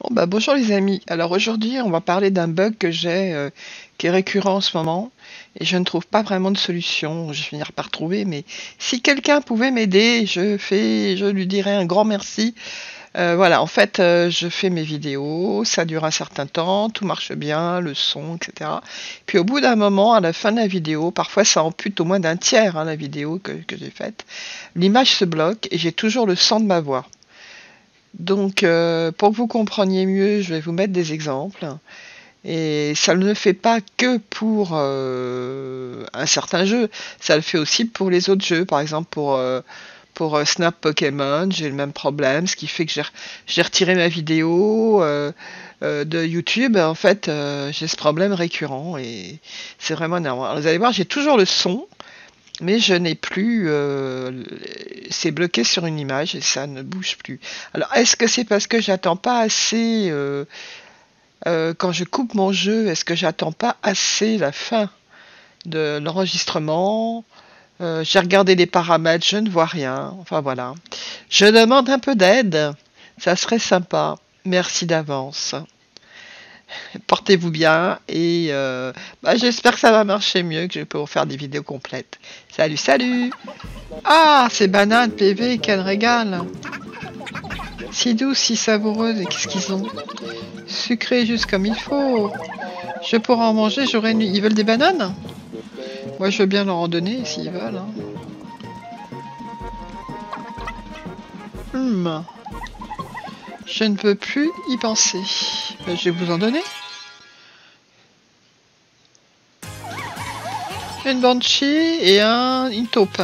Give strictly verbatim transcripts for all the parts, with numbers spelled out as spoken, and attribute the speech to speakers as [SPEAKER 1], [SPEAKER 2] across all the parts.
[SPEAKER 1] Bon, bah, bonjour les amis. Alors aujourd'hui, on va parler d'un bug que j'ai euh, qui est récurrent en ce moment et je ne trouve pas vraiment de solution. Je vais finir par trouver, mais si quelqu'un pouvait m'aider, je fais, je lui dirais un grand merci. Euh, voilà, en fait, euh, je fais mes vidéos, ça dure un certain temps, tout marche bien, le son, et cetera. Puis au bout d'un moment, à la fin de la vidéo, parfois ça ampute au moins d'un tiers hein, la vidéo que, que j'ai faite, l'image se bloque et j'ai toujours le son de ma voix. Donc, euh, pour que vous compreniez mieux, je vais vous mettre des exemples. Et ça ne le fait pas que pour euh, un certain jeu, ça le fait aussi pour les autres jeux. Par exemple, pour, euh, pour euh, Snap Pokémon, j'ai le même problème, ce qui fait que j'ai j'ai retiré ma vidéo euh, euh, de YouTube. En fait, euh, j'ai ce problème récurrent et c'est vraiment énervant. Alors, vous allez voir, j'ai toujours le son, mais je n'ai plus, euh, c'est bloqué sur une image et ça ne bouge plus. Alors, est-ce que c'est parce que j'attends pas assez, euh, euh, quand je coupe mon jeu, est-ce que j'attends pas assez la fin de l'enregistrement? Euh, j'ai regardé les paramètres, je ne vois rien. Enfin voilà. Je demande un peu d'aide, ça serait sympa. Merci d'avance. Portez-vous bien et euh, bah, j'espère que ça va marcher mieux, que je peux vous faire des vidéos complètes. Salut, salut! Ah, ces bananes P V, quel régal! Si douces, si savoureuses, et qu'est-ce qu'ils ont? Sucrées juste comme il faut. Je pourrais en manger, j'aurais une... Ils veulent des bananes? Moi, je veux bien leur en donner, s'ils veulent. Hein. Hum. Je ne peux plus y penser. Ben, je vais vous en donner. Une banshee et un... une taupe.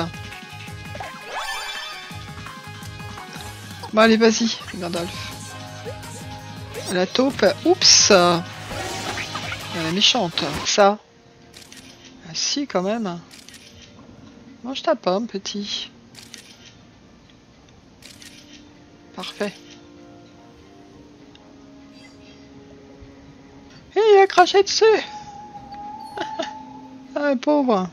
[SPEAKER 1] Bon, allez, vas-y, Gandalf. La taupe, oups! Elle est méchante. Ça. Ah si, quand même. Mange ta pomme, petit. Parfait. Et il a craché dessus! Ah, pauvre.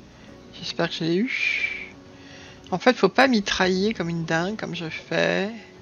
[SPEAKER 1] J'espère que je l'ai eu. En fait, faut pas mitrailler comme une dingue, comme je fais.